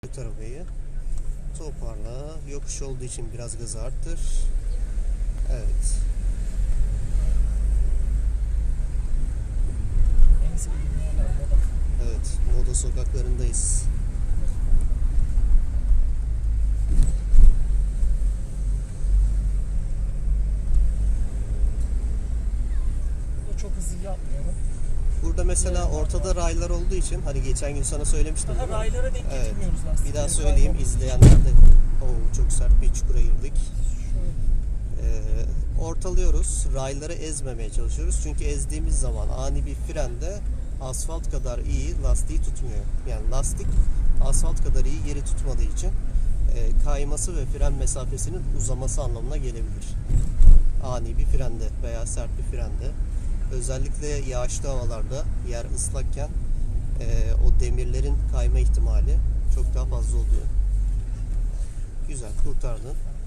arabayı. Toparla. Yokuş olduğu için biraz gazı arttır. Evet. Evet. Moda sokaklarındayız. Çok hızlı yapmıyorum. Burada mesela ortada raylar olduğu için hani geçen gün sana söylemiştim. Daha raylara denk getirmiyoruz lastikleri. Bir daha söyleyeyim izleyenler de. Çok sert bir çukura girdik. Ortalıyoruz. Rayları ezmemeye çalışıyoruz. Çünkü ezdiğimiz zaman ani bir frende asfalt kadar iyi lastiği tutmuyor. Yani lastik asfalt kadar iyi yeri tutmadığı için kayması ve fren mesafesinin uzaması anlamına gelebilir. Ani bir frende veya sert bir frende. Özellikle yağışlı havalarda yer ıslakken o demirlerin kayma ihtimali çok daha fazla oluyor. Güzel, kurtardın.